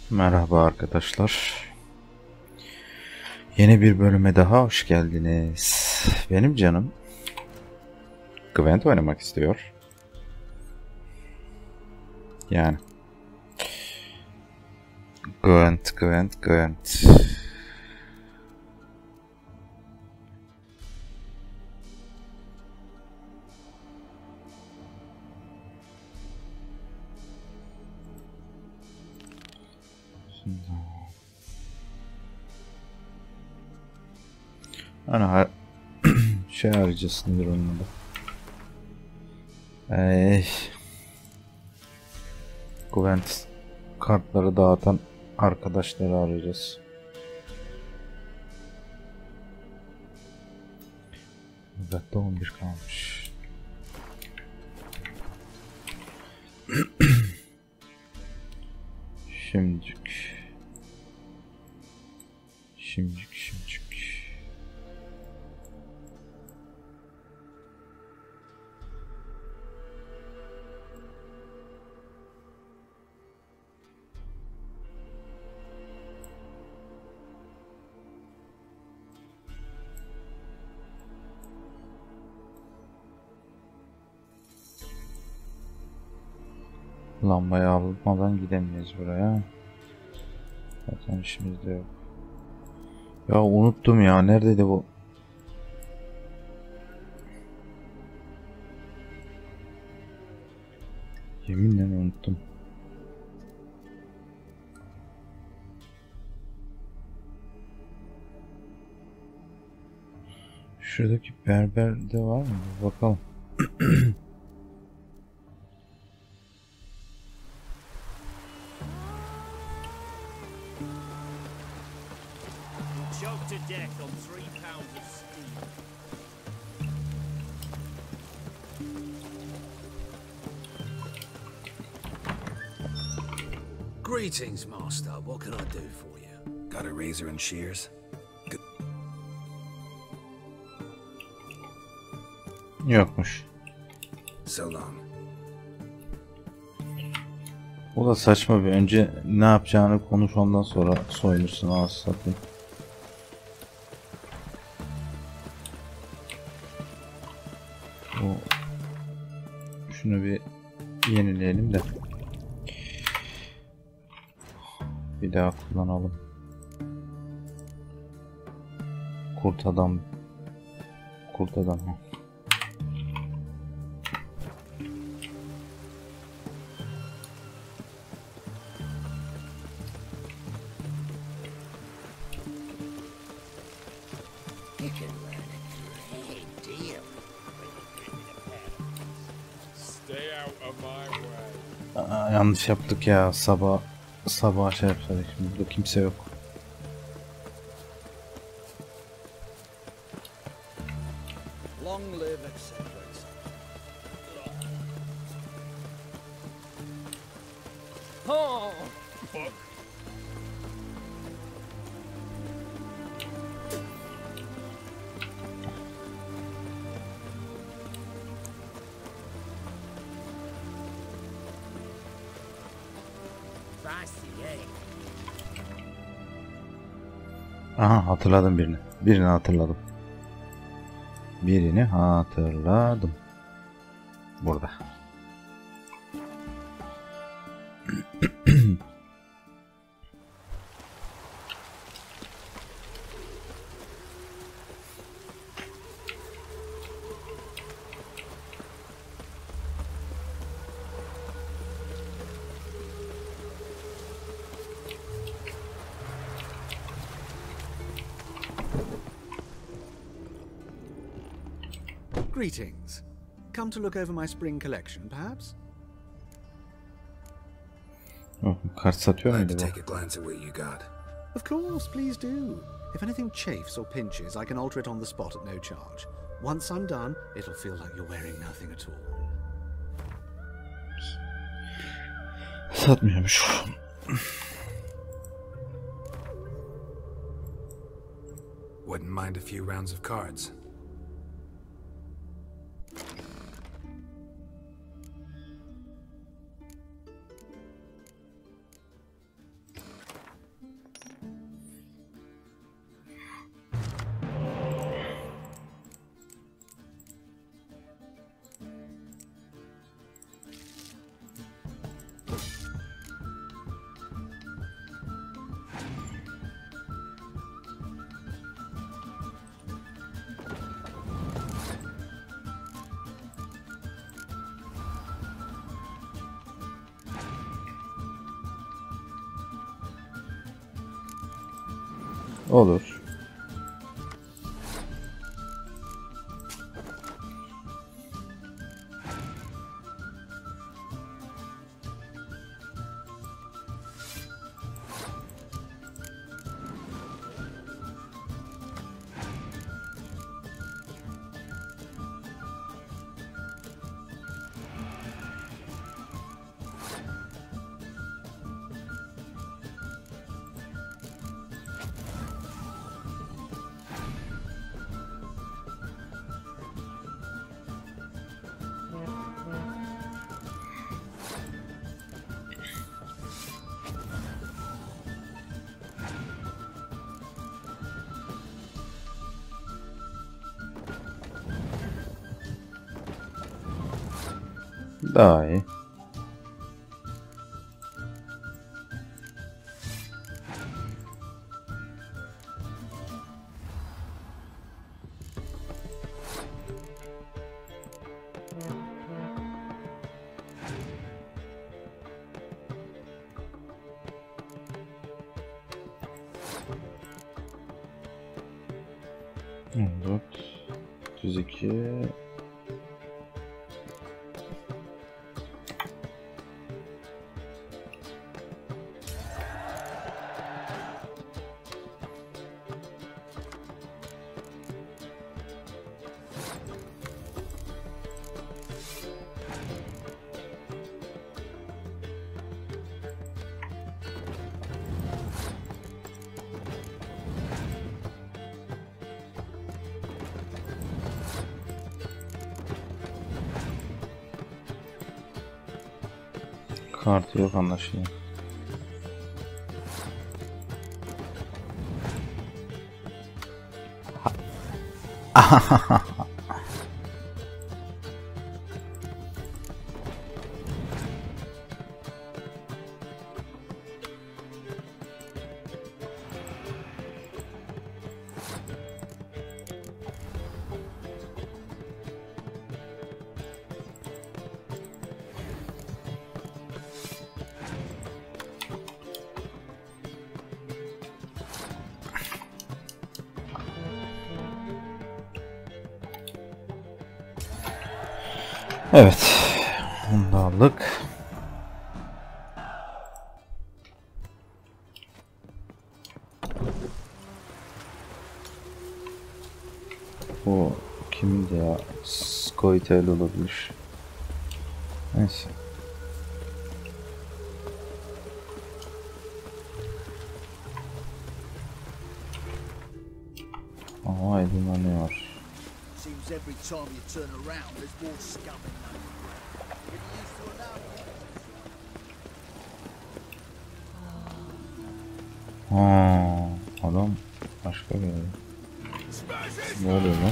Merhaba arkadaşlar. Yeni bir bölüme daha hoş geldiniz. Benim canım Gwent oynamak istiyor. Yani Gwent. Hani şey arayacağız, nedir onun adı? Gwent kartları dağıtan arkadaşları arayacağız. Uzakta 11 kalmış. Şimdicik. Lambayı almadan gidemeyiz buraya. Zaten işimiz de yok. Ya unuttum ya. Neredeydi bu? Yeminle unuttum. Şuradaki berberde var mı? Bakalım. Choked to death on 3 pounds of steel. Greetings, Master. What can I do for you? Got a razor and shears? Yokmuş. So long. O da saçma bir. Önce ne yapacağını konuş, ondan sonra soyunursun, ağzı satayım. Şunu bir yenileyelim de bir daha kullanalım. Kurt adam. You can learn a great deal. Stay out of my way. Yanlış yaptık ya, sabah şey yapsadık, şimdi burada kimse yok. Long live, etc. Oh, fuck. Aha, hatırladım birini. Birini hatırladım. Burada. Greetings. Come to look over my spring collection, perhaps? Oh, kart satıyor Glad muydu to bu? take a glance at what you got. Of course, please do. If anything chafes or pinches, I can alter it on the spot at no charge. Once I'm done, it'll feel like you're wearing nothing at all. Satmıyormuş. Wouldn't mind a few rounds of cards. Olur. Daha iyi. Evet. 32. Kartı yok anlaşılan. Evet. Bunu da aldık. Bu kimdi ya? Scoia'tel olabilir. Neyse. Ama aydınlanıyor. Seems every time you turn around, there's more scum in there. Getting used to it now. Adam başka bir yere. Ne oluyor lan?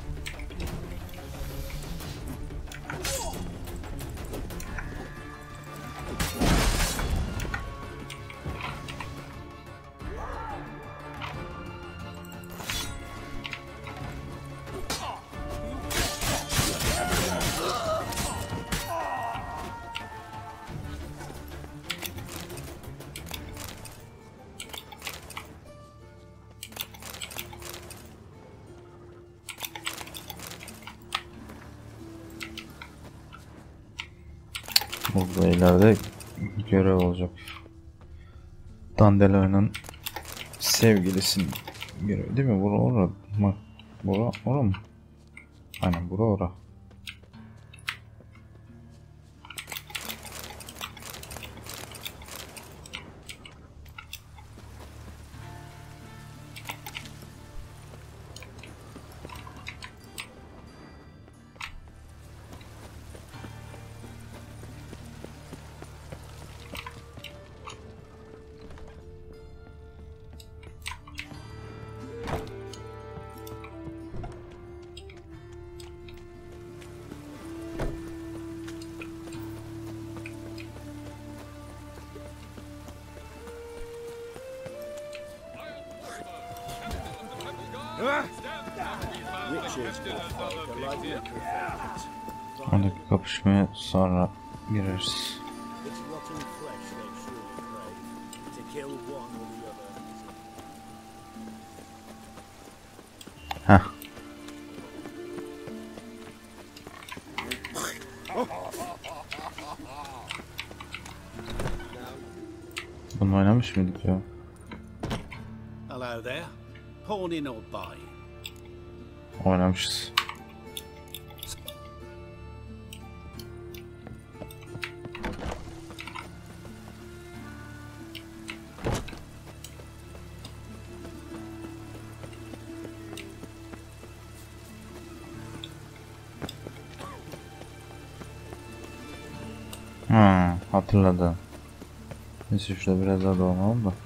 Burada ileride görev olacak. Dandelion'un sevgilisinin görevi değil mi? Bura orada mı? Bura orada mı? Aynen bura orada. Oradaki kapışmaya sonra gireriz. It's rotten flesh they sure crave. To kill one or the other. Heh. Bunu oynamış mıydık ya? Hello there. Pawn in or buy? Oynamışız. Hatırladım. Neyse şurada biraz daha dolanalım da.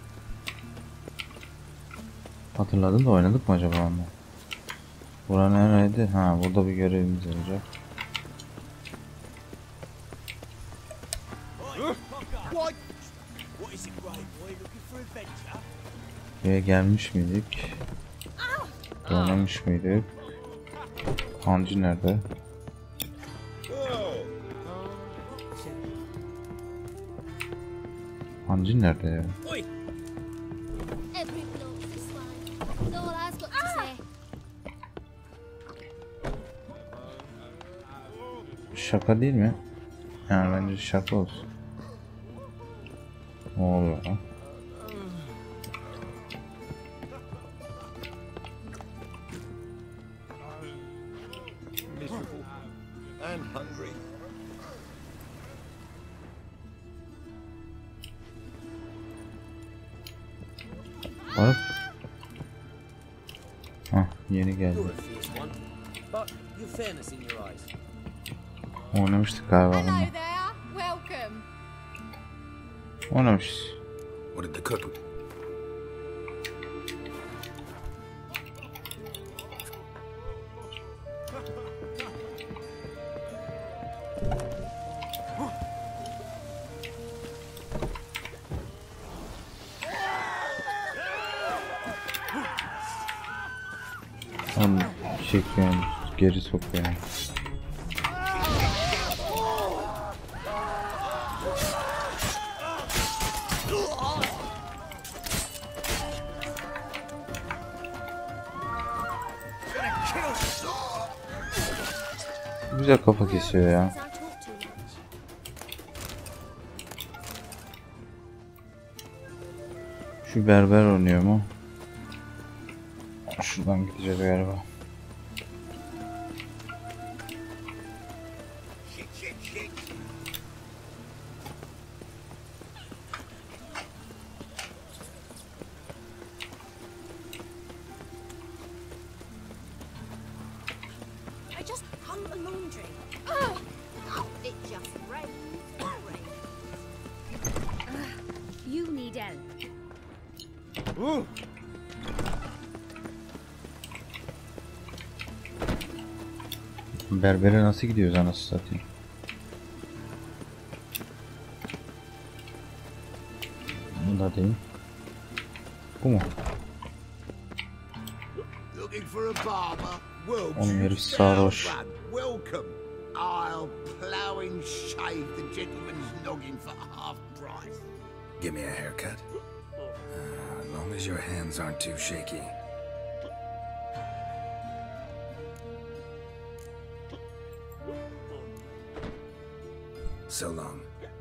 Hatırladım da oynadık mı acaba onu? Bura nereydi? Ha, burada bir görevimiz olacak. Buraya gelmiş miydik? Oynamış mıydık? Hancı nerede? Hancı nerede ya? Every bloke's a swine. That's all I've got to say. Şaka değil mi? Yani bence şaka olsun. Ne oluyor lan? Miserable and hungry. Bak. Hah, yeni geldi. You're a fierce one, but you've fairness in your eyes. Oynamıştık galiba bunu. Hello there. Welcome. Oynamışız. What did the cook? Onu çekiyorum, geri sokuyorum. Güzel kafa kesiyor ya. I talk too much. Şu berber oynuyor mu? Şuradan gideceğiz galiba. I just hung the laundry. Oh, it just rains and rains. You need help. Berbere nasıl gidiyoruz anasını satayım? Bu da değil. Bu mu? Looking for a barber? Well, Oğlum herif choose sarhoş. our one. Welcome. I'll plough and shave the gentleman's noggin for half price. Give me a haircut. As long as your hands aren't too shaky. So long.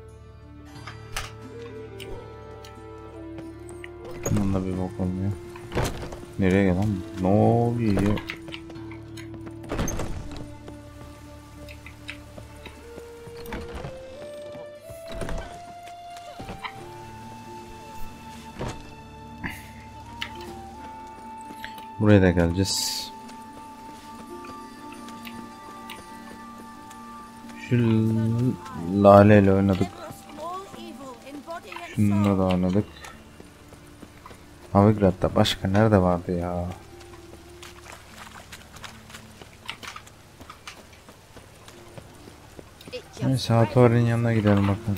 Bunda bir bok olmuyor. Nereye gel lan? Ne oluyor? Buraya da geleceğiz. Şu laleyle oynadık. Şununla da oynadık. Havigrad'da başka nerede vardı ya? Neyse Hatori'nin yanına gidelim bakalım.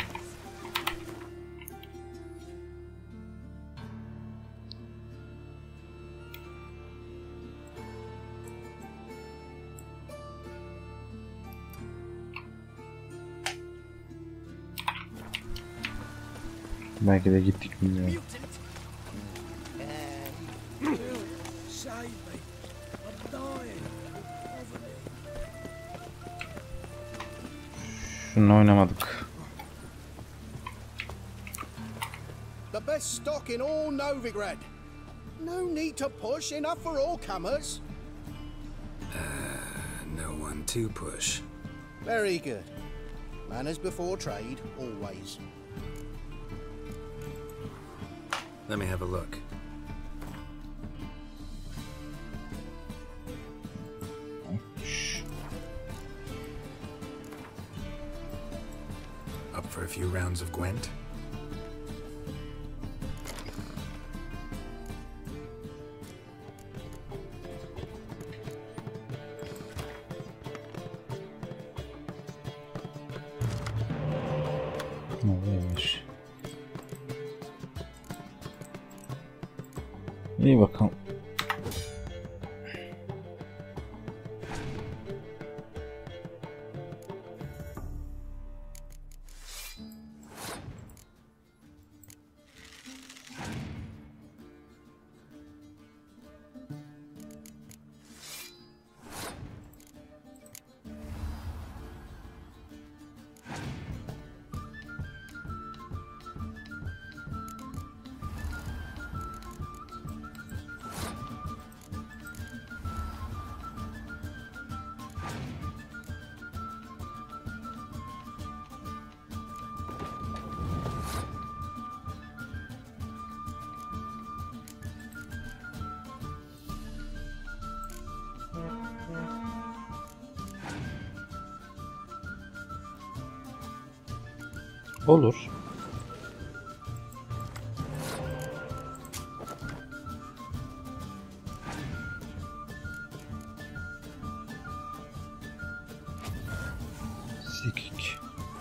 Belki de gittik bilmiyorum. Save me. I'm Şununla oynamadık. The best stock in all Novigrad. No need to push, enough for all comers. No one to push. Very good. Manners before trade, always. Let me have a look. Up for a few rounds of Gwent? Neymiş? İyi bakalım. Olur. Sikik.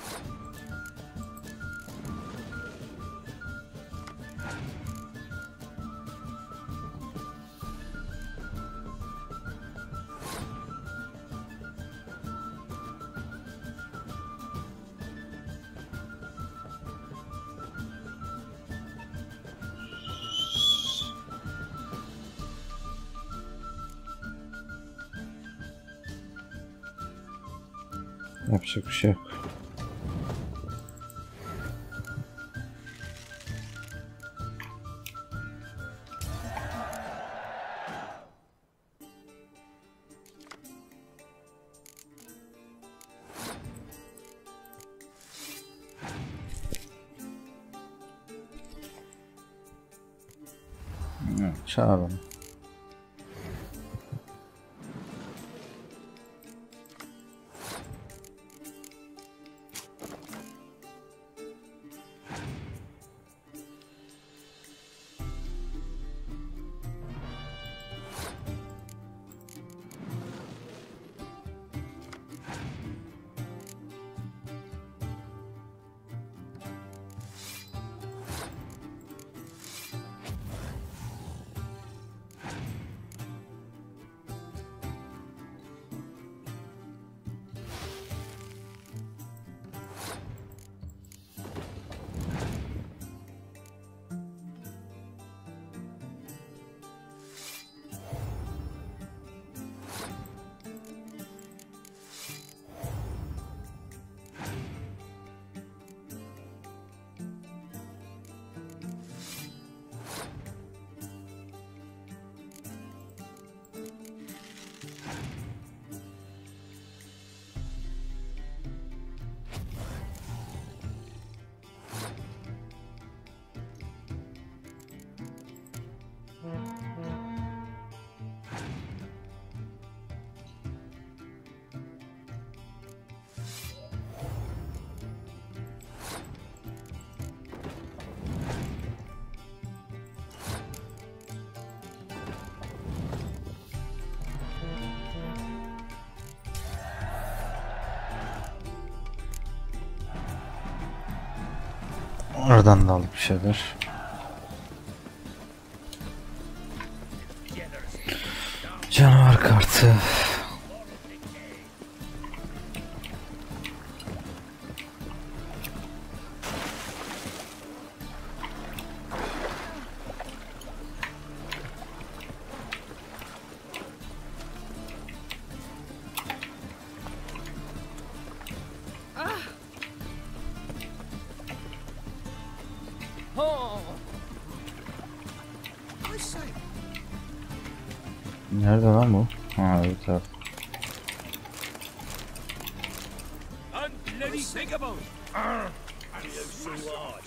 Yapacak bir şey yok. Çağır onu. Oradan da alıp bir şeyler. Canavar kartı. I say, Nerede lan bu? Ha, öbür taraf. Unbloody think about it. And you so hard.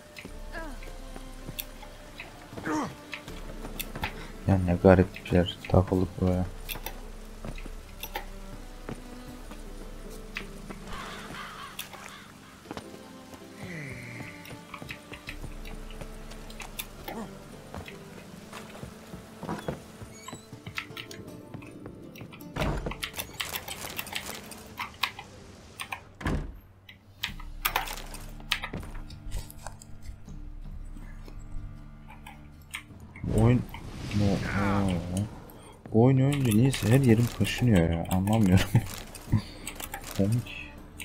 Ya ne garip bir yer. Takıldık buraya. Oyun Bu oyun oyunca niyeyse her yerim kaşınıyor ya, anlamıyorum. Komik.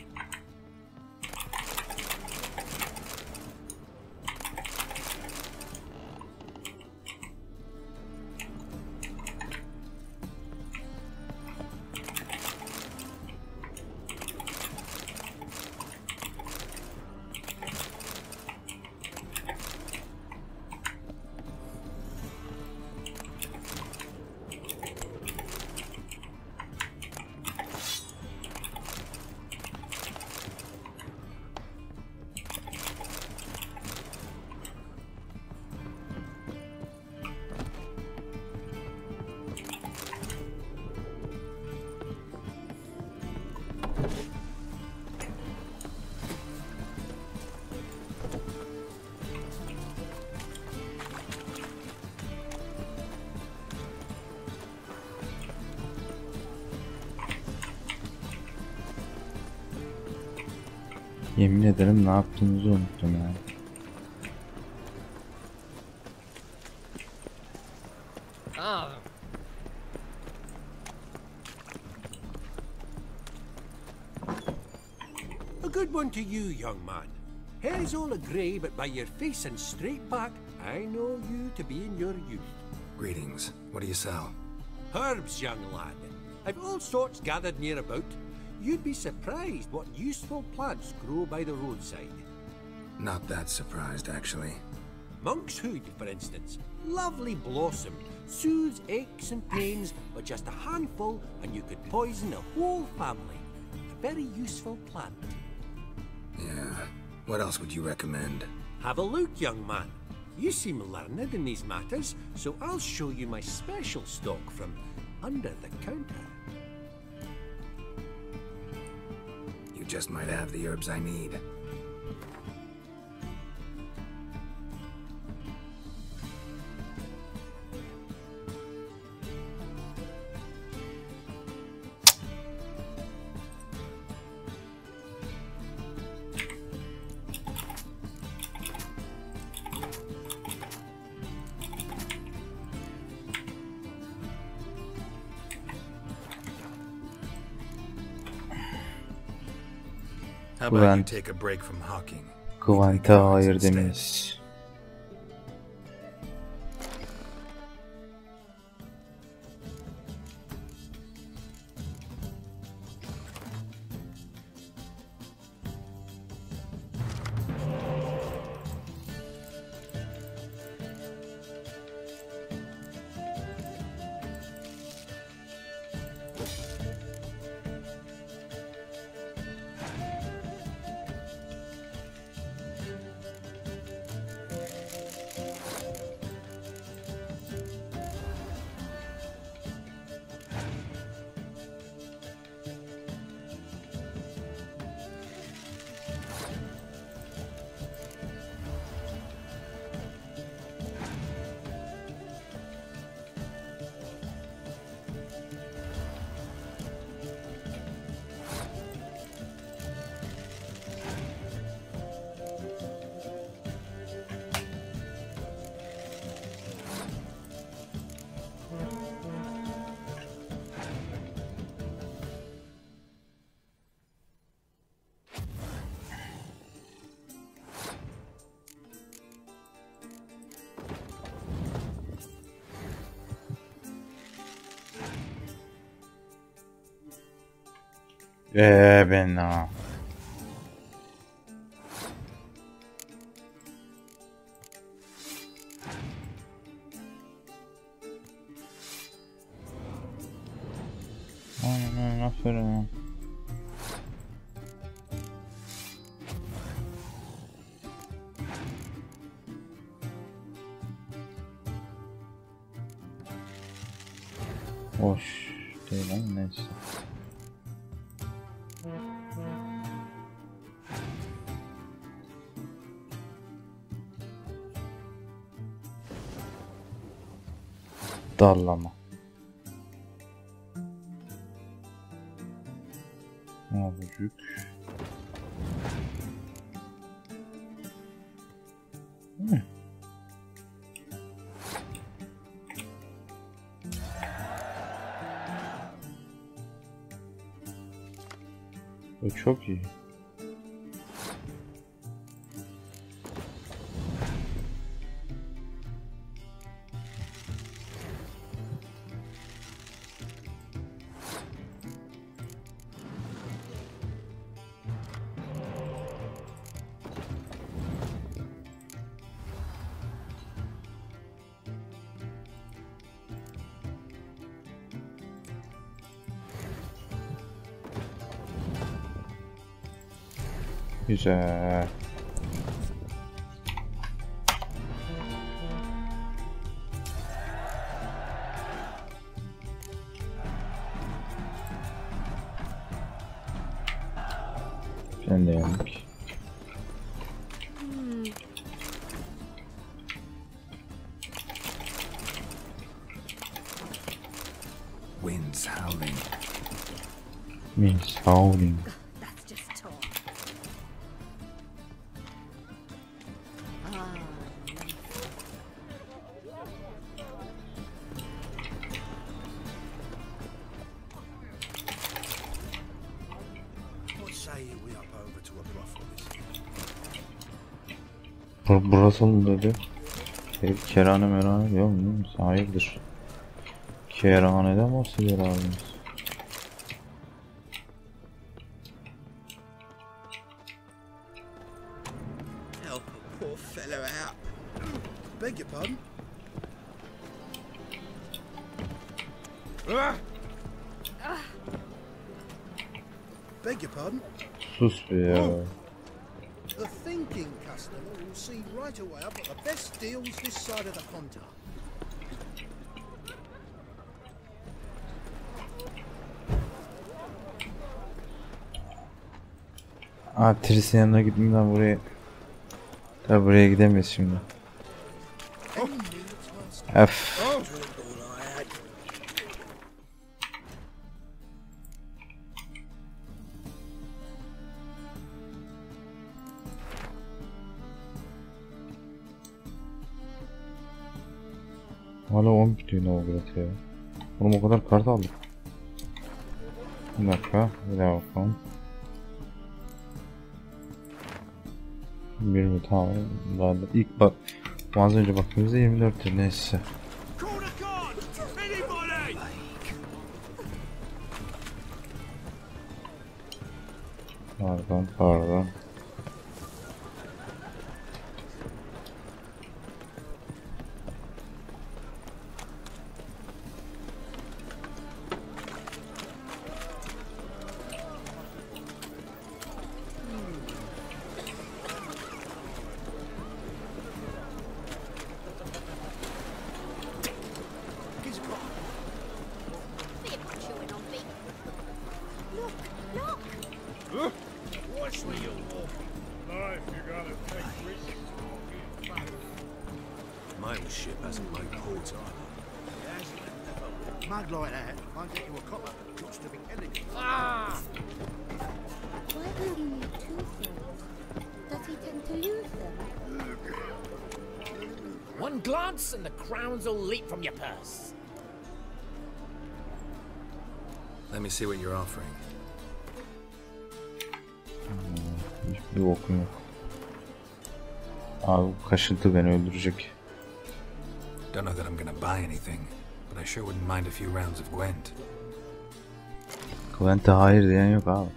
Yemin ederim ne yaptığımızı unuttum ya. A good one to you, young man. Hair's all a grey, but by your face and straight back, I know you to be in your youth. Greetings. What do you sell? Herbs, young lad. I've all sorts gathered near about. You'd be surprised what useful plants grow by the roadside. Not that surprised, actually. Monk's hood, for instance. Lovely blossom. Soothes aches and pains, but just a handful and you could poison the whole family. A very useful plant. Yeah. What else would you recommend? Have a look, young man. You seem learned in these matters, so I'll show you my special stock from under the counter. You just might have the herbs I need. How about you take a break from hawking? Kıvante hayır demeyiz. Ben ha. Aferin. Hoş değil ama neyse. Dallama. Avucuk. Bu çok iyi. Güzel. Sen de yandık. Winds howling. Means howling. That's just talk. What say we up over to a brothel? Burası mı dedi? Herif kerane merane diyor mu? Hayırdır? Kerhaneden bahsediyor abimiz. Help a poor fellow out. Beg your pardon? Beg your pardon? Sus be ya. The thinking customer will see right away I've got the best deals this side of the Honda. Tris'in yanına gitmeden buraya... Tabi buraya gidemeyiz şimdi. Öf. Hala 10 bitiyor Novgorod ya. Oğlum o kadar kart aldık. Bir dakika, bir daha bakalım. 20 tamam. Daha da ilk bak. Az önce baktığımızda 24'tü neyse. Pardon. They're not chewing on me. Look! Watch where you're walking. Life, you gotta take risks. My ship hasn't made ports either. Mug like that won't get you a copper. Looks to be elegant. Why does he need two swords? Does he tend to use them? One glance and the crowns will leap from your purse. Let me see what you're offering. Hiçbir okum yok. Abi bu kaşıntı beni öldürecek. Don't know that I'm gonna buy anything, but I sure wouldn't mind a few rounds of Gwent. Gwent'e hayır diyen yok abi.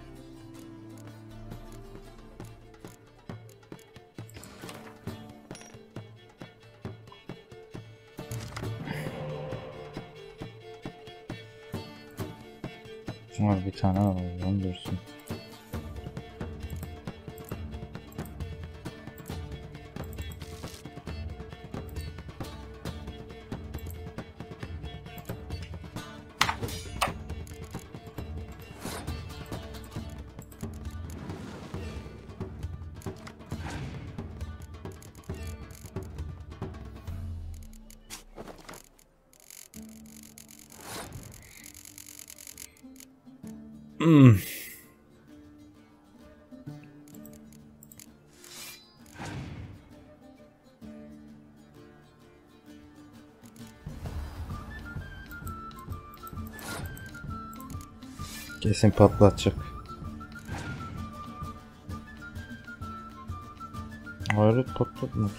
Var bir tane alalım dursun. Kesin patlatacak. Hayır patlatmadı.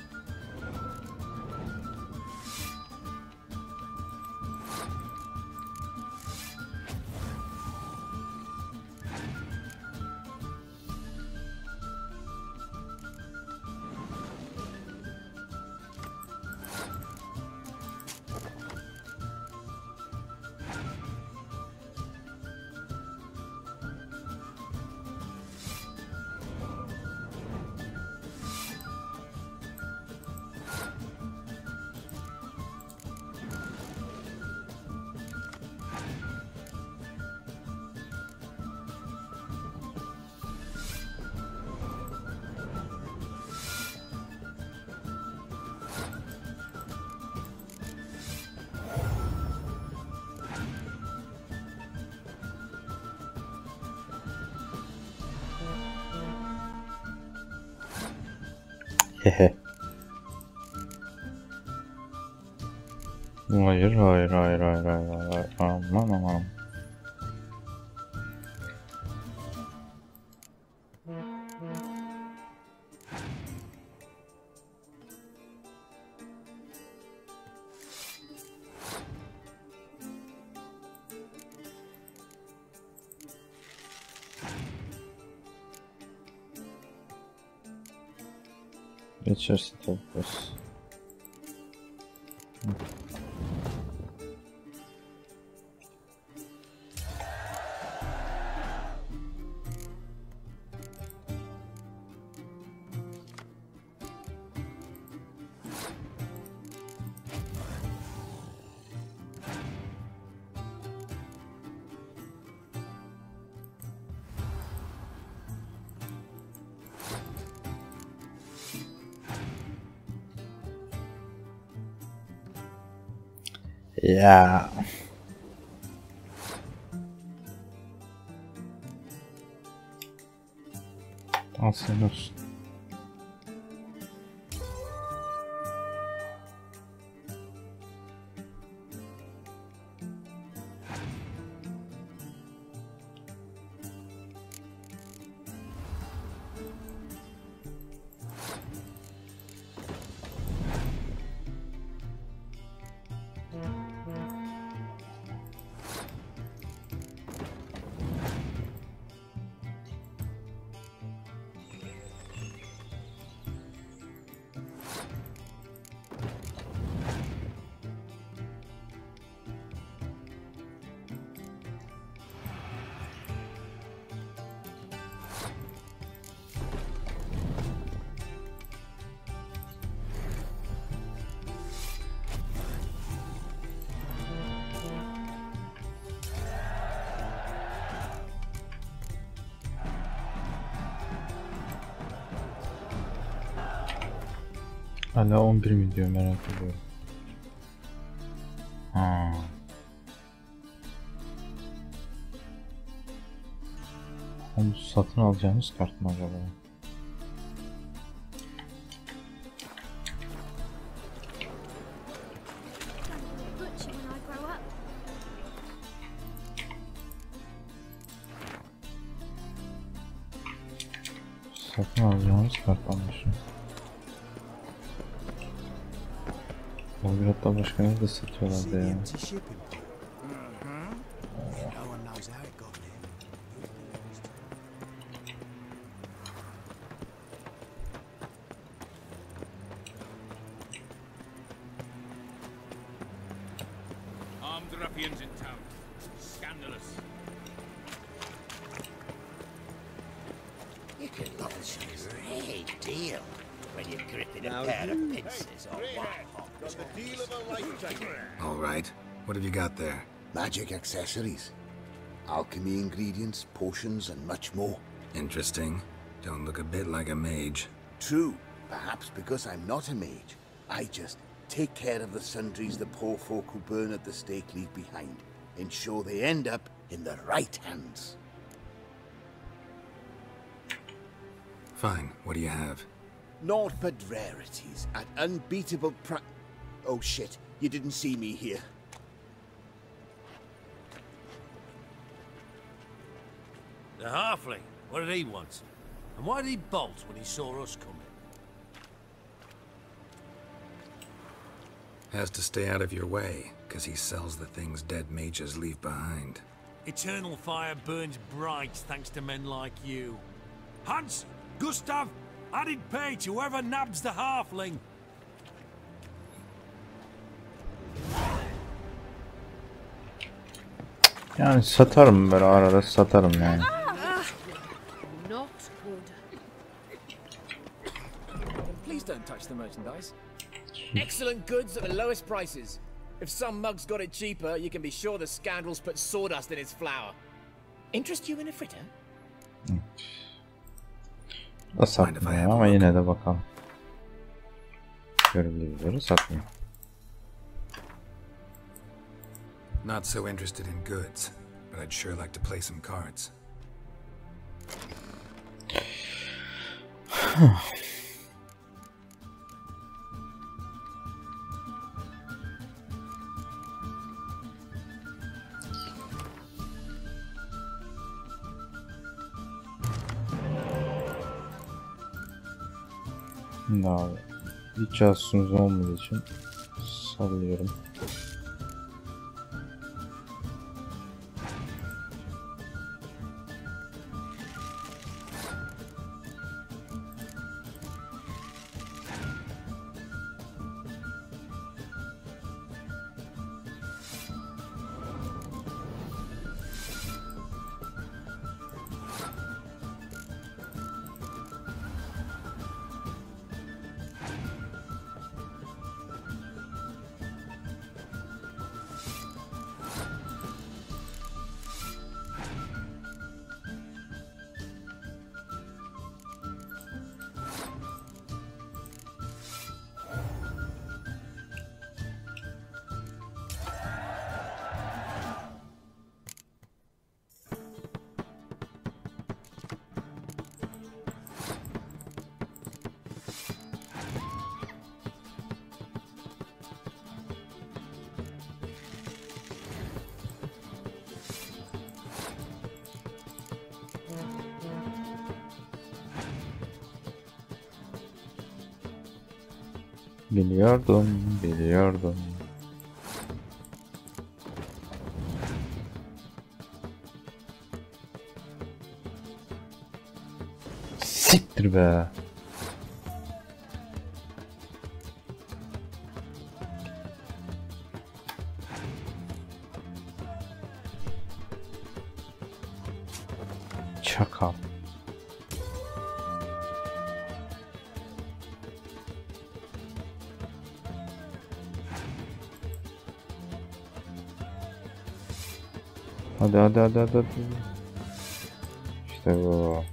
Hehe. Hayır. Aman. Geçersin tabii biraz. Ya. Aslında olsun. Hala 11 mi diyor, merak ediyorum. Ha. Onu satın alacağımız kart mı acaba? Satın alacağımız kart anlaşılan. Belgrad'da başka nerede satıyorlardı ya? Armed ruffians in town. Scandalous. can lose a great deal when you're gripping a pair of pincers or what. Got the deal of a lifetime. All right. What have you got there? Magic accessories, alchemy ingredients, potions, and much more. Interesting. Don't look a bit like a mage. True, perhaps because I'm not a mage. I just take care of the sundries the poor folk who burn at the stake leave behind, ensure they end up in the right hands. Fine. What do you have? Naught but rarities at unbeatable Oh shit, you didn't see me here. The halfling. What did he want? And why did he bolt when he saw us coming? Has to stay out of your way, because he sells the things dead mages leave behind. Eternal fire burns bright thanks to men like you. Hans! Gustav! Added pay to whoever nabs the halfling! Yani satarım, böyle arada satarım yani. Not good. Please don't touch the merchandise. Excellent goods at the lowest prices. If some mug's got it cheaper, you can be sure the scoundrels put sawdust in its flour. Interest you in a fritter? Da satmıyor ama yine de bakalım. Görebiliriz, satmıyor. Not so interested in goods, but I'd sure like to play some cards. Şimdi abi hiç casusumuz olmadığı için sallıyorum. Biliyordum. Siktir be. Çakal. Hadi. İşte bu.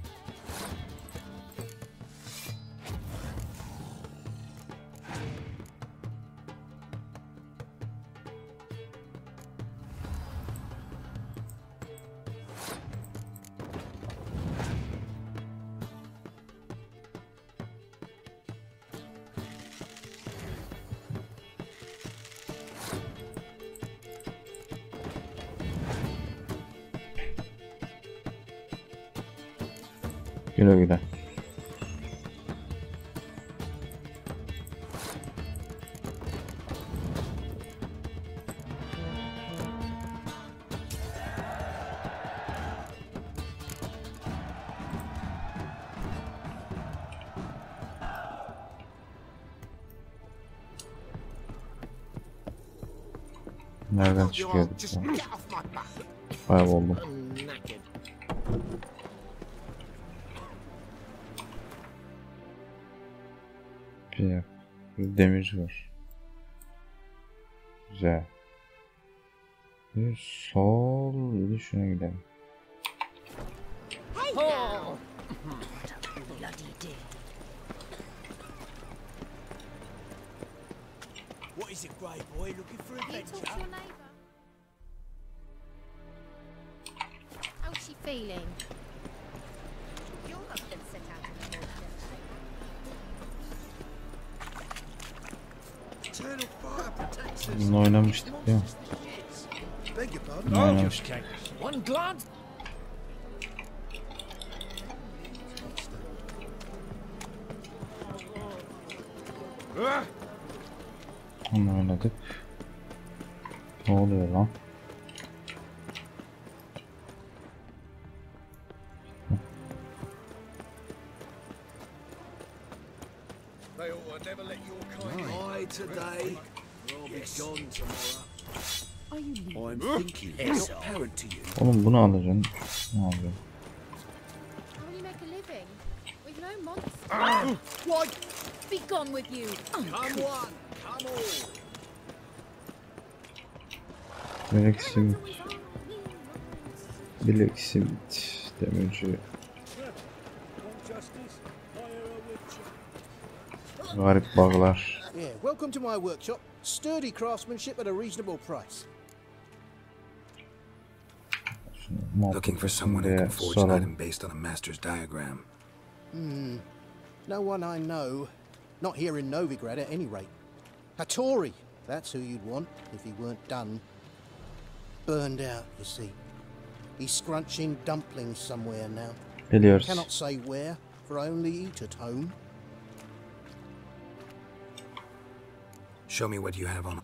Güle. Nereden çıkıyorduk? Kayboldum. Bir dakika. Bir demir var. Güzel. Bir sol, bir de şuna gidelim. Oh. What is it, Grey Boy? Looking for Can you talk to adventure? your neighbour? How's she feeling? Your husband set out in the morning. Eternal fire protects us. Bununla oynamıştık ya. Beg your pardon. Bununla oynamıştık. One glance. Onu oynadık. Ne oluyor lan? They ought to never let your kind die today. I'll be gone tomorrow. I'm thinking, not parent to you. Oğlum bunu alacaksın. Ne yapıyorsun? How will you make a living? With no monster? Why? Be gone with you! Come one, come all. Bileksim. Bileksim. Demirci. Garip buglar. Yeah, welcome to my workshop. Sturdy craftsmanship at a reasonable price. Looking for someone who can forge an item based on a master's diagram. No one I know. Not here in Novigrad at any rate. Hattori, that's who you'd want if he weren't done. Burned out, you see. He's scrunching dumplings somewhere now. Biliyoruz. Cannot say where, for I only eat at home. Show me what you have on.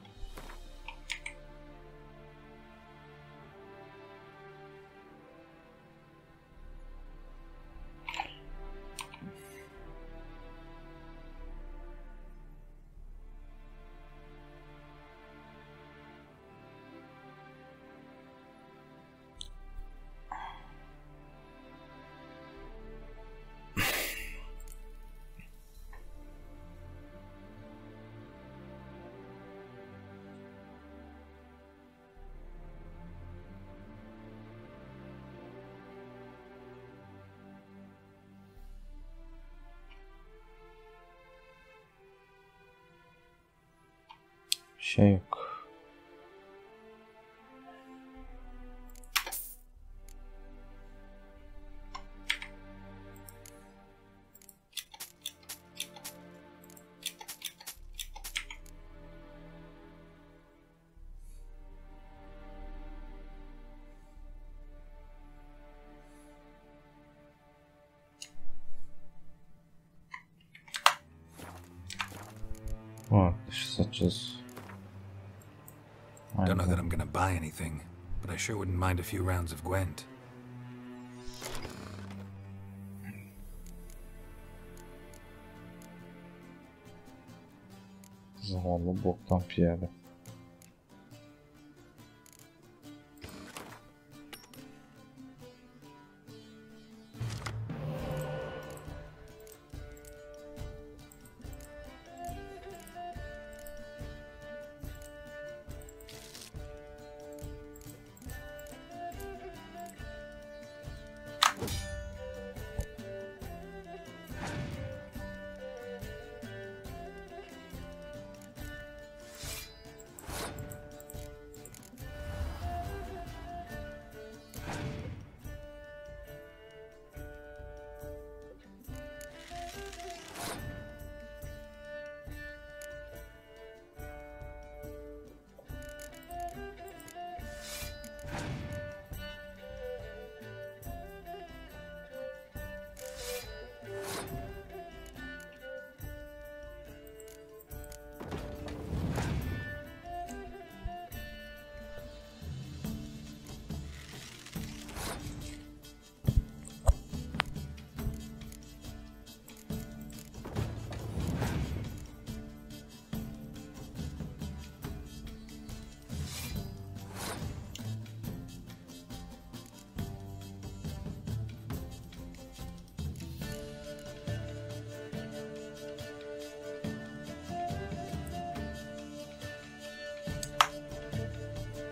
Şey yok. Var, dışı satacağız. Don't know that I'm gonna buy anything, but I sure wouldn't mind a few rounds of Gwent. Zavallı boktan piyade.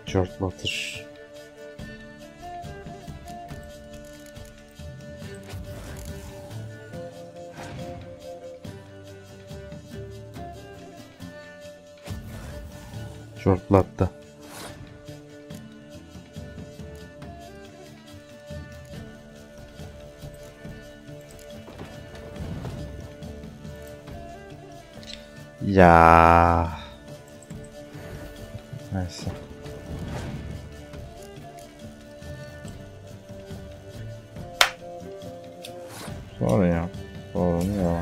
Çortlatır. Çortlattı. Ya. Neyse. Sorun yok. Sorun yok.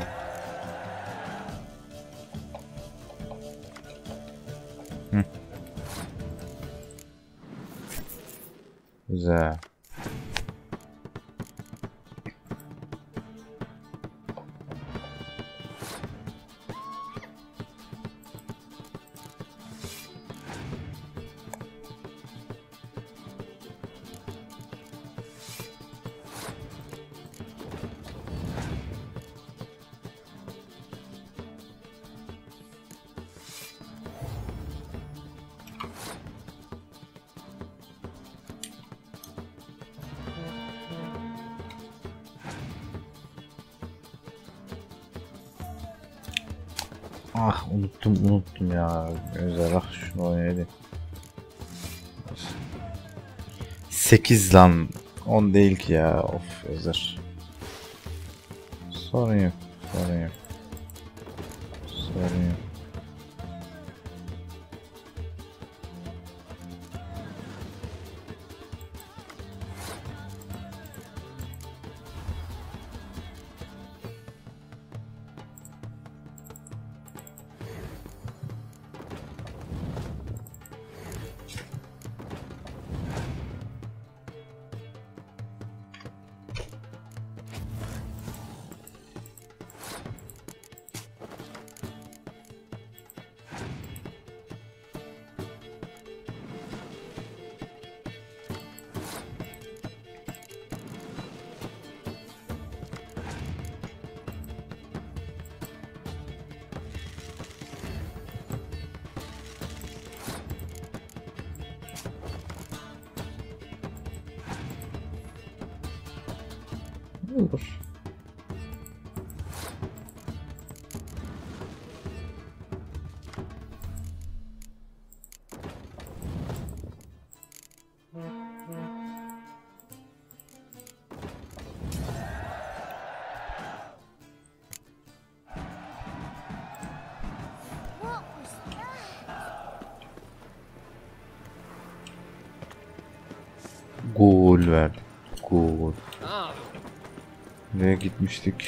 Hı. Güzel. Ah unuttum ya. Özel şunu oynayalım. 8 lan. 10 değil ki ya. Of Özer. Sorun yok. Sorun yok. Sorun yok. Olur. Gol verdi. Gol. Nereye gitmiştik?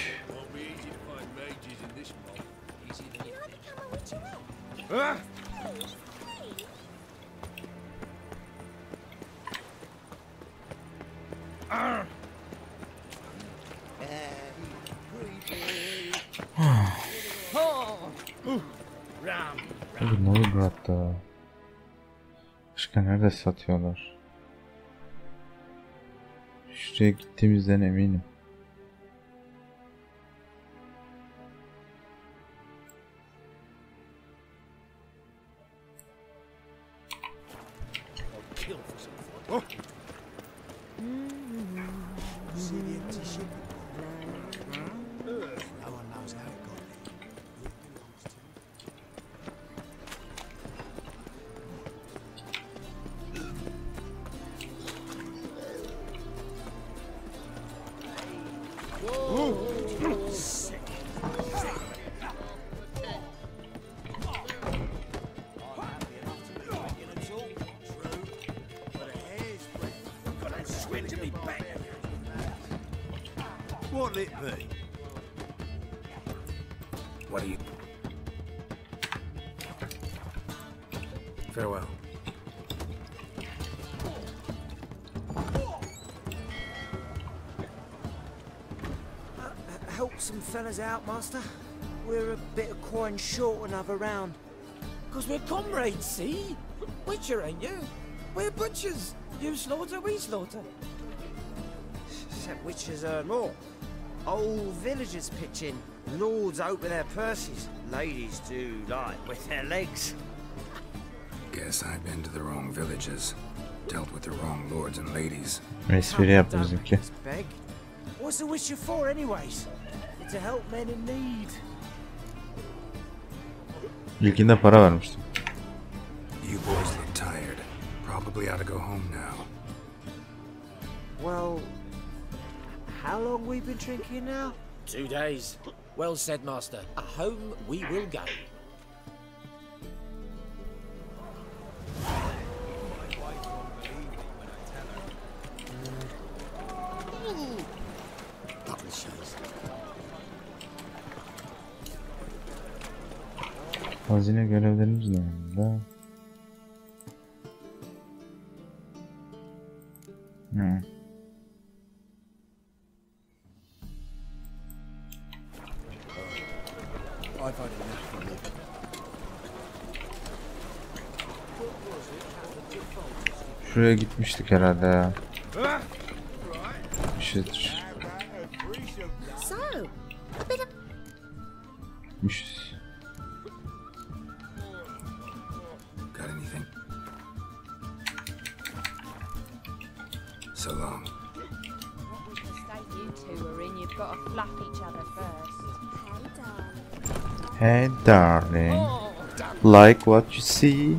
Novigrad. Başka nerede satıyorlar? Şuraya gittiğimizden eminim. What'll it be? What are you... Farewell. Help some fellas out, Master. We're a bit of coin short another round. 'Cause we're comrades, see? Witcher, ain't you? We're butchers. You slaughter, we slaughter. Except witches earn more. Old villagers pitch in. Lords open their purses. Ladies do like with their legs. Guess I've been to the wrong villages, dealt with the wrong lords and ladies. Espri yaptı bizimki. Beg. What's the wish you for, anyways? To help men in need. İlkinde para vermiştim. You boys look tired. Probably ought to go home now. Well, how long we been drinking now? 2 days. Well said, Master. Home we will go. Hazine görevlerimiz ne anda? Şuraya gitmiştik herhalde ya. Bir şeydir. So, a bit of Gitmişiz. Got anything? So long. The state you two are in, you've got to fluff each other first. Hey darling, like what you see?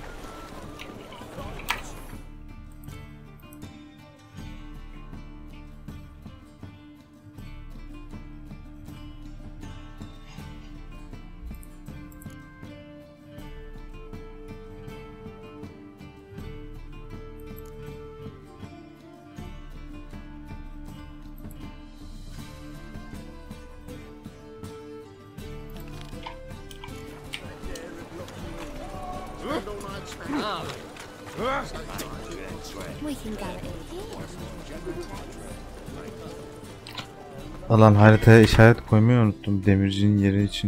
we can go in here. Alan haritaya işaret koymayı unuttum demircinin yeri için.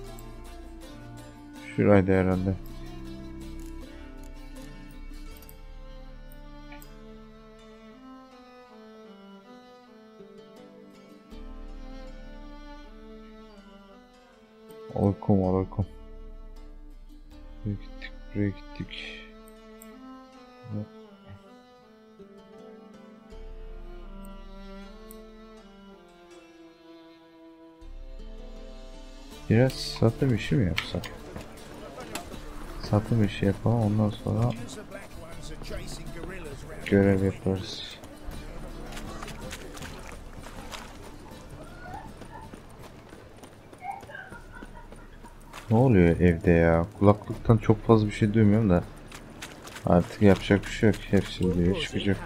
Şuraydı herhalde. Aleyküm. Buraya gittik. Biraz satım işi mi yapsak? Satım işi yapalım, ondan sonra görev yaparız. Ne oluyor evde ya? Kulaklıktan çok fazla bir şey duymuyorum da artık yapacak bir şey yok. Hepsi diye çıkacak.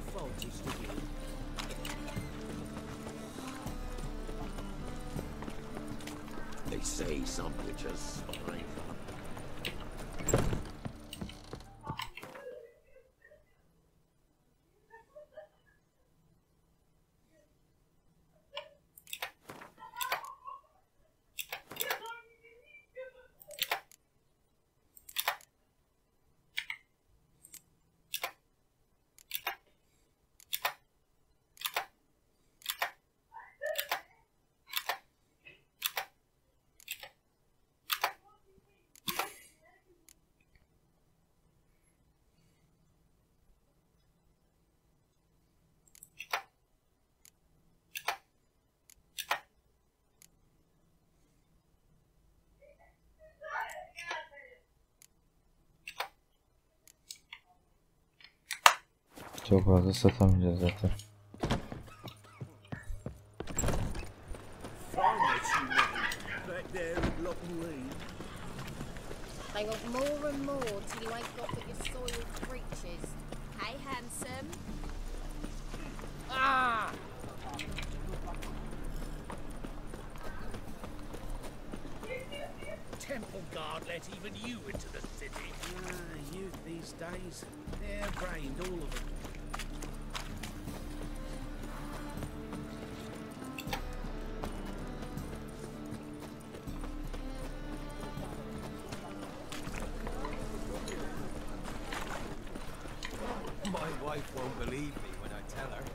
Çok fazla satamayacağız zaten. They want more and more till you ain't got but your soiled creatures. Hey, handsome. Ah! Temple guard let even you into the city. Youth these days, they're brained, all of them. My wife won't believe me when I tell her.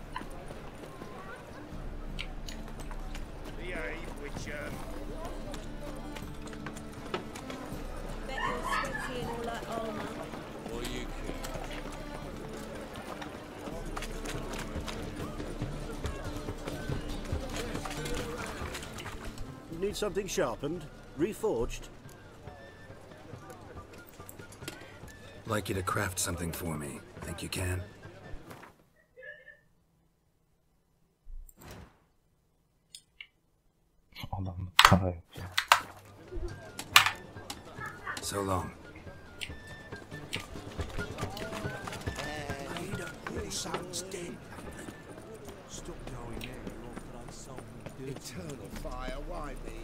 Behave, Witcher. Bet you're sweaty and all that armor. Need something sharpened? Reforged? Like you to craft something for me. Think you can? Adam para yok ya. So long. Stop going there, or throw something. Eternal fire, why me?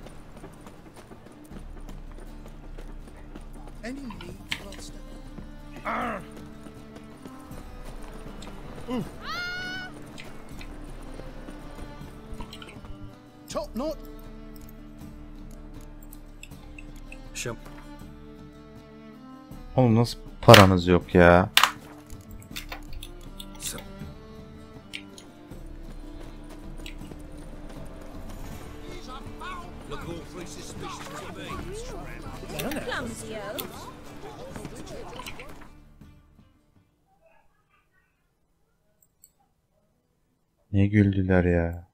Any need, Master? Top knot. Show. Oğlum nasıl paranız yok ya? So. Look awfully suspicious to me. Clumsy oaf. Niye güldüler ya?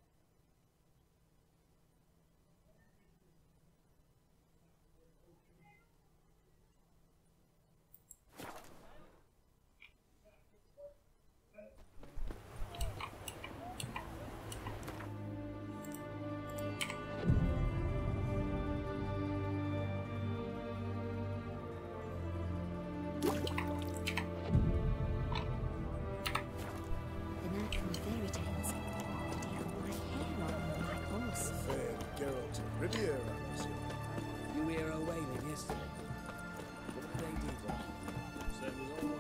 Geralt of Rivia, I presume. You hear her wailing yesterday? What did they do, Bob? Same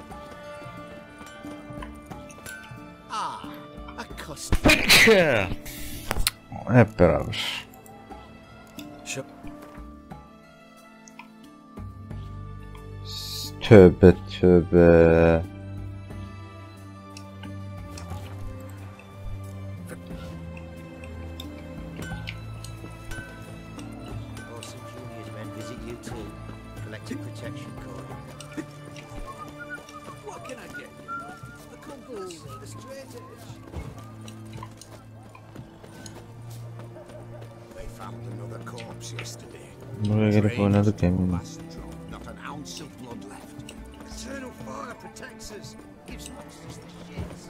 as always. Ah, a custom. Hep beraber. Show. Tövbe tövbe. Orson Junior's men visit you too. Collect a protection code. What can I get you? A compass, a straight edge. They found another corpse yesterday. Buraya gelip oynadık eminim. Not an ounce of blood left. Eternal fire protects us. Gives monsters the shits.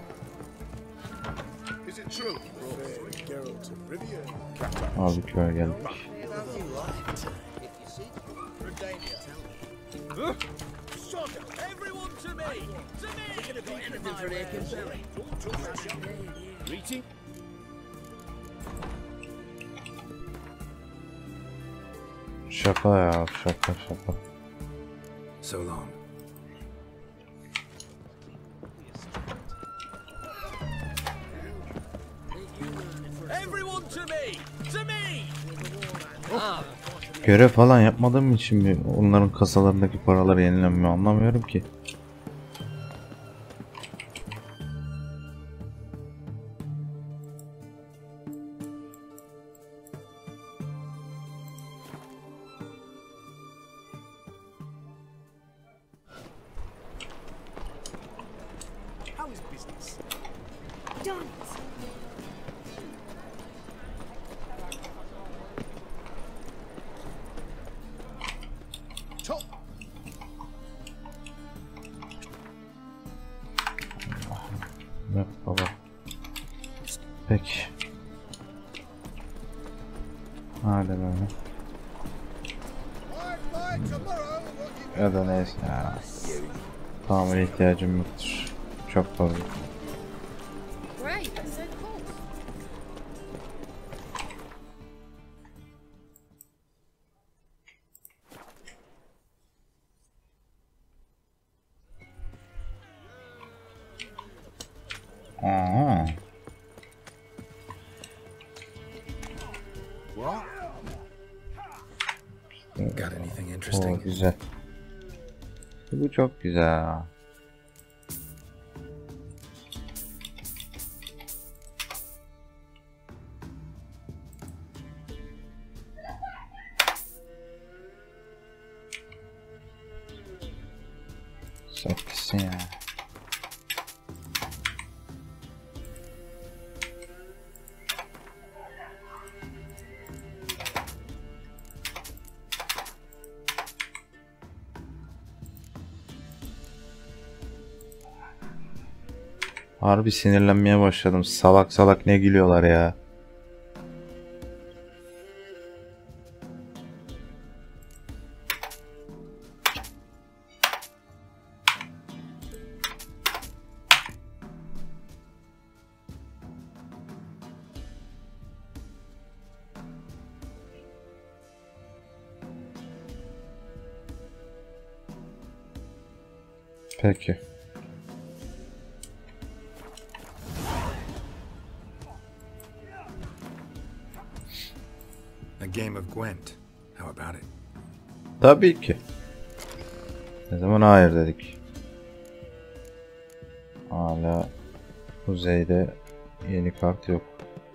Is it true? Geralt of Rivia. Abi köye geldik. If you see Redania. Shut up! Everyone to me! To me! You're gonna be anything for Aiken Berry. Don't touch that champagne. Reaching. Şaka ya, şaka şaka. So long. Everyone to me! To me! Görev falan yapmadığım için mi onların kasalarındaki paralar yenilenmiyor anlamıyorum ki. How is business? Darn it. Top. Yok baba. Peki. Hadi böyle. Ya da neyse ya. Tamir ihtiyacım yoktur. Çok fazla. Great, that's so cool. Aha. What? Got anything O interesting? güzel. Bu çok güzel. Çok güzel. Harbi sinirlenmeye başladım. Salak salak ne gülüyorlar ya. Peki. A game of Gwent. How about it? Tabii ki. Ne zaman hayır dedik. Hala kuzeyde yeni kart yok.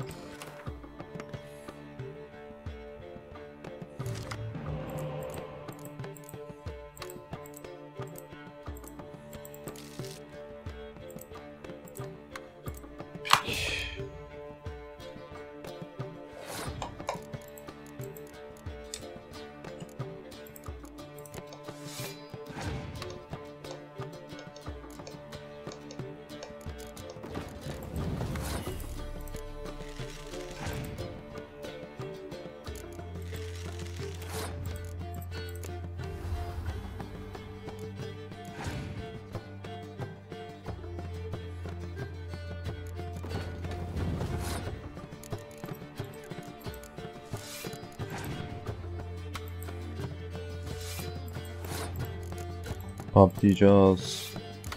Patlayacağız.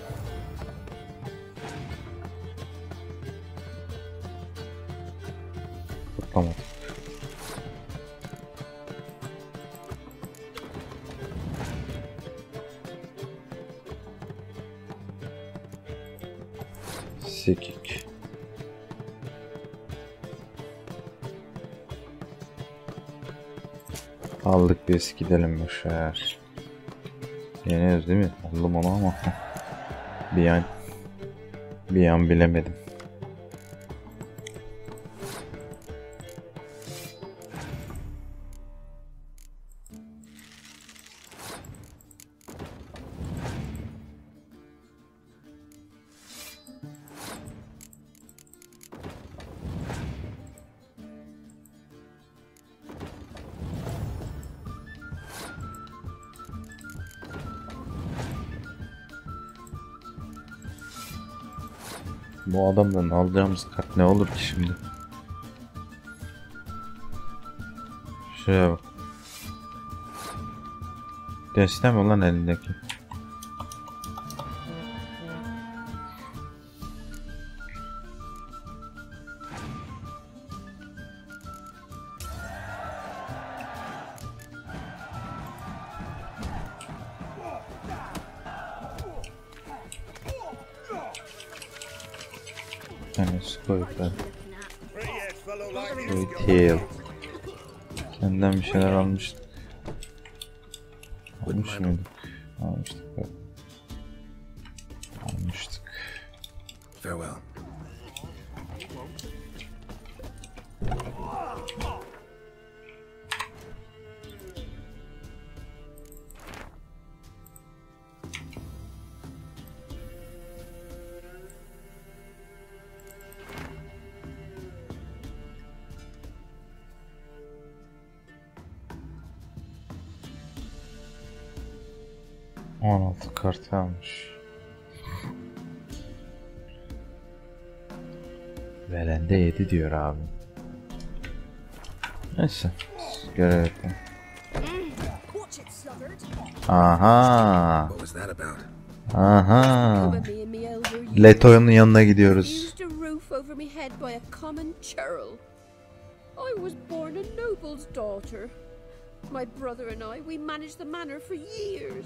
Patlamadık. Sekik. Aldık biz, gidelim boşver. Yeniyoruz değil mi? Aldım onu ama bir an bilemedim. Bu adamdan alacağımız kart ne olur ki şimdi? Şuraya bak. Deste mi lan elindeki? Koyuklar. Koyutel. Senden bir şeyler almıştık. Almış mıydık? Almıştık. Almıştık. Farewell. Kart almış. Verende 7 diyor abi. Neyse. Görev yapalım. Aha. Aha. Leto'nun yanına gidiyoruz. I was born a noble's daughter. My brother and I, we managed the manor for years.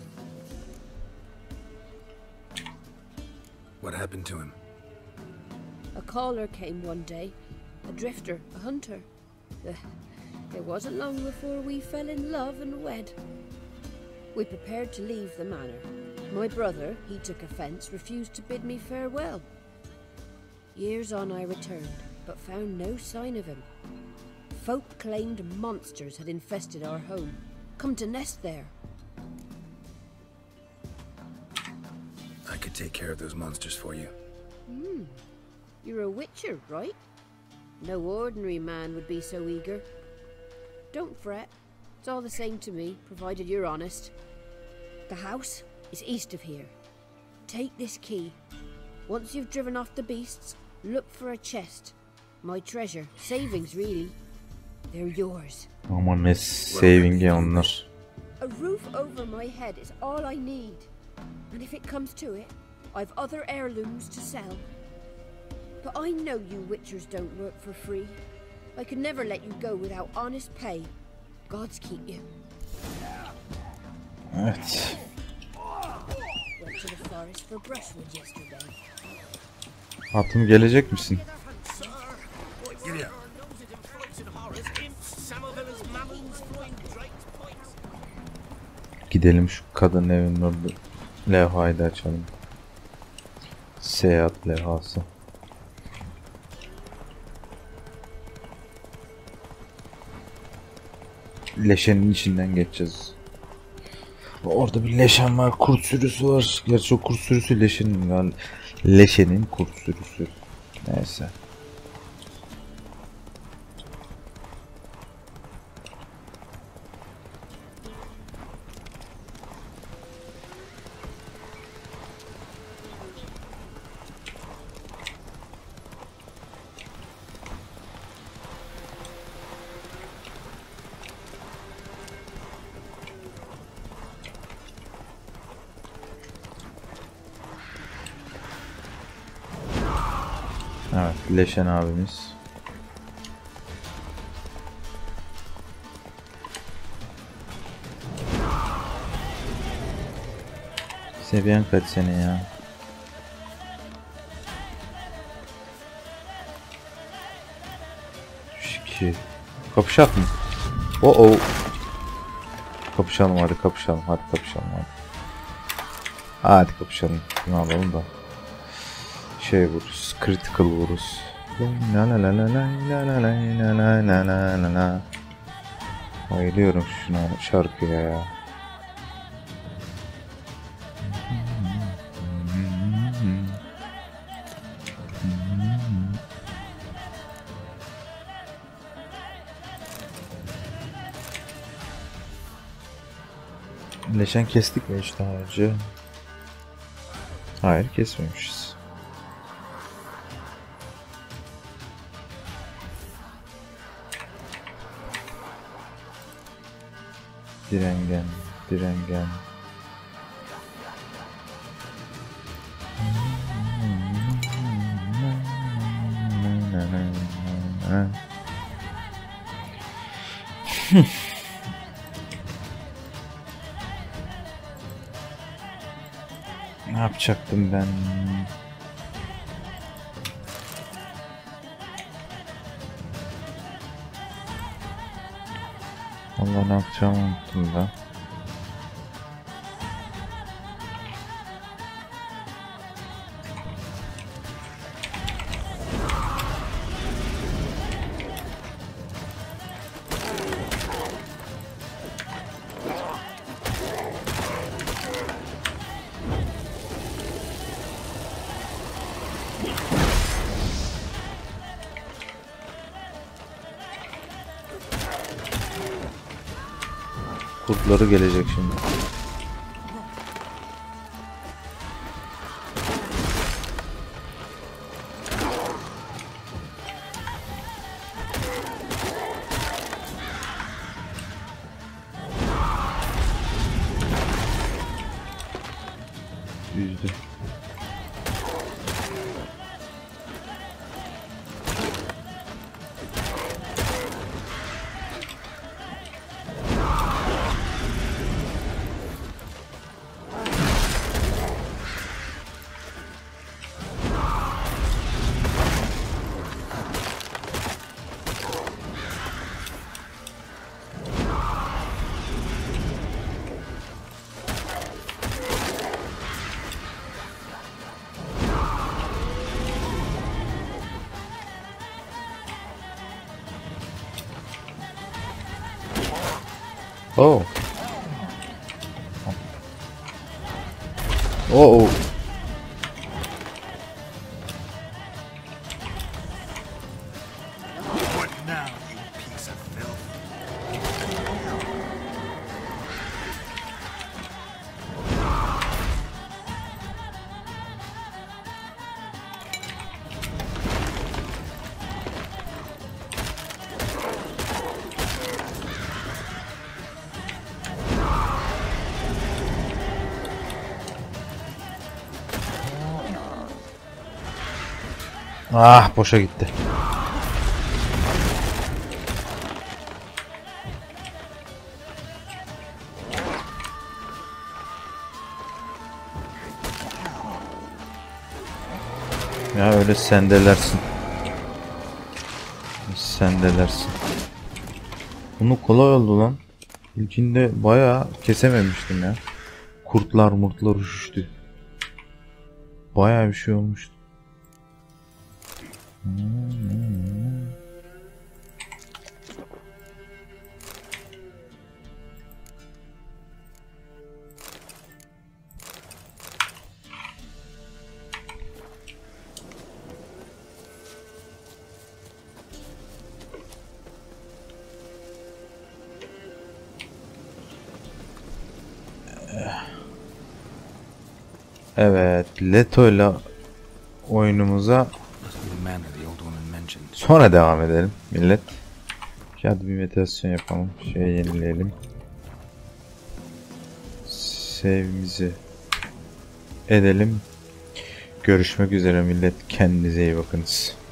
What happened to him? A caller came one day, a drifter, a hunter. It wasn't long before we fell in love and wed. We prepared to leave the manor. My brother, he took offence, refused to bid me farewell. Years on I returned, but found no sign of him. Folk claimed monsters had infested our home, come to nest there. I could take care of those monsters for you. You're a witcher, right? No ordinary man would be so eager. Don't fret. It's all the same to me, provided you're honest. The house is east of here. Take this key. Once you've driven off the beasts, look for a chest. My treasure. Savings, really. They're yours. Aman ne saving'i onlar. A roof over my head is all I need. And if it comes to it, I've other heirlooms to sell. But I know you witchers don't work for free. I could never let you go without honest pay. Gods keep you. Evet. Went to the forest for brushwood yesterday. Hatım gelecek misin? Gidelim şu kadın evinin orada levhayı da açalım. Seyahat levhası. Leşenin içinden geçeceğiz. Orada bir leşen var, kurt sürüsü var. Gerçi o kurt sürüsü leşenin yani leşenin kurt sürüsü. Neyse. Evet, Leşen abimiz. Seviyen kaç senin ya? Şiki. Kapışak mı? Oh. Kapışalım hadi kapışalım. Hadi kapışalım hadi. Hadi kapışalım. Ne yapalım da. Şey vururuz, critical vururuz. La la la la la la la la la la la la la. Bayılıyorum şuna şarkıya ya. Leşen kestik mi hiç daha önce? Hayır kesmemişiz. Direngen. Ne yapacaktım ben? Allah ne yapacağımı unuttum ben. Kurtları gelecek şimdi. Yüzdü. Oh. Oh. Ah, boşa gitti. Ya öyle sendelersin. Sendelersin. Bunu kolay oldu lan. İlkinde bayağı kesememiştim ya. Kurtlar murtlar uçuştu. Bayağı bir şey olmuştu. Evet, Leto'yla oyunumuza sonra devam edelim millet. Hadi bir meditasyon yapalım. Yenileyelim. Save'imizi edelim. Görüşmek üzere millet. Kendinize iyi bakınız.